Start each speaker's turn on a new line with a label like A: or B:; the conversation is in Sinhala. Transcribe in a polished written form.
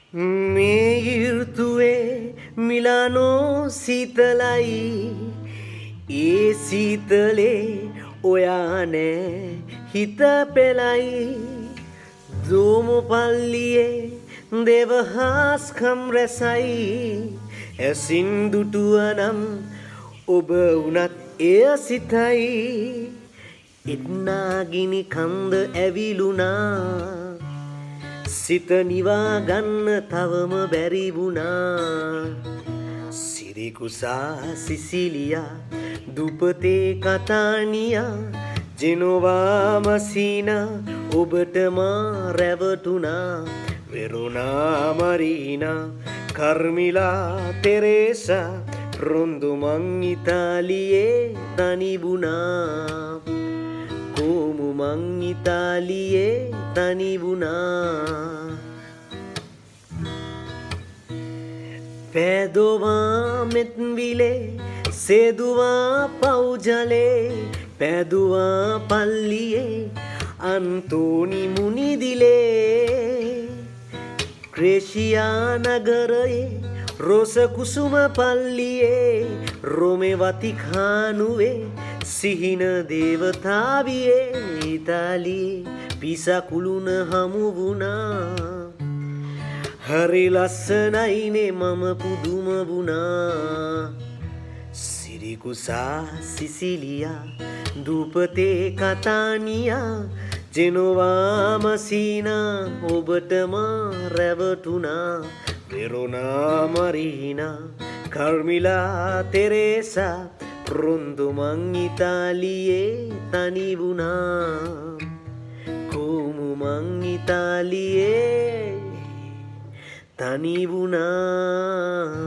A: මේ ඍතුවේ මිලානෝ සීතලයි ඒ සීතලේ ඔයා නෑ හිත පෙළයි දෝමු පල්ලියේ දෙවහස්කම් රැසයි ඇසින් දුටුවනම් ඔබ වුණත් එය සිතයි එත්නාගිනි කන්ද ඇවිලුණා සිත නිවා ගන්න තවම බැරි වුණා සිරිකුසා සිසිලියා දුපතේ කතානියා ජෙනෝවා මසීනා ඔබට මා රැවටුණා වෙරුණා මරීනා කර්මිලා තෙරේසා රොන්දු මං ඉතාලියේ තනි වුණා කොමු මං ඉතාලියේ තනි වුණා පැදෝවා මෙත්විලේ සේදුවා පවුජලේ පැදුවා පල්ලියේ අන්තෝනි මුනිදිලේ ක්‍රේෂියා නගරයේ රෝස කුසුම පල්ලියේ රොමේ වතිකානුවේ සිහින දේවතාවියේ ඉතාලියේ පිසා කුළුණ හමු වුණා හරි ලස්සනයිනේ මම පුදුම වුණා සිරිකුසා සිසිලියා දුපතේ කතානියා ජෙනෝවා මසීනා ඔබට මා රැවටුණා වෙරුණා මරීනා කර්මිලා තෙරේසා රොන්දු මං ඉතාලියේ තනි වුණා කොමු මං ඉතාලියේ තනි වුණා